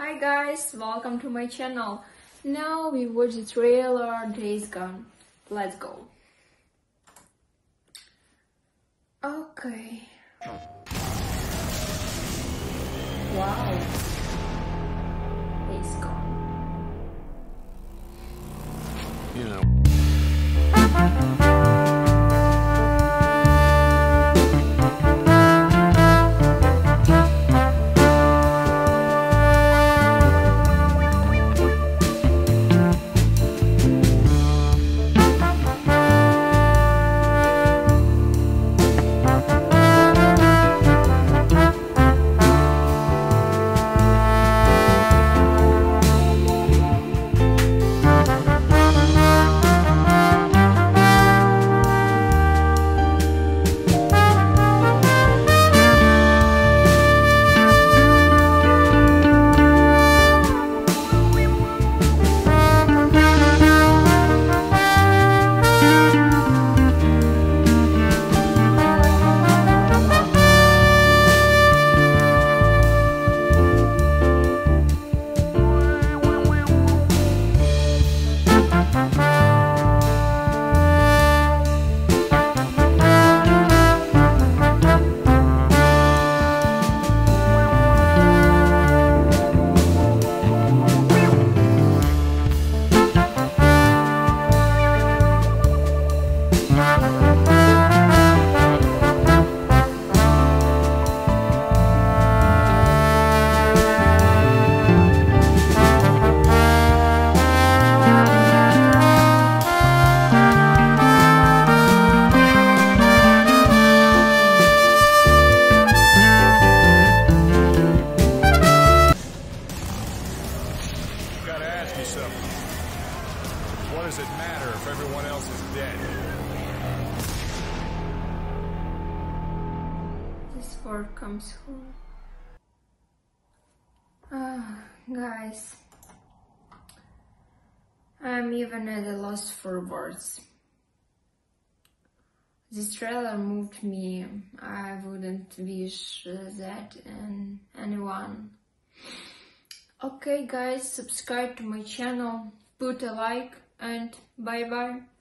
Hi guys, welcome to my channel. Now we watch the trailer Days Gone. Let's go. Okay. Wow. Days Gone. You know. What does it matter if everyone else is dead? This word comes home. Guys, I'm even at a loss for words. This trailer moved me. I wouldn't wish that on anyone. Okay guys, subscribe to my channel, put a like, and bye bye.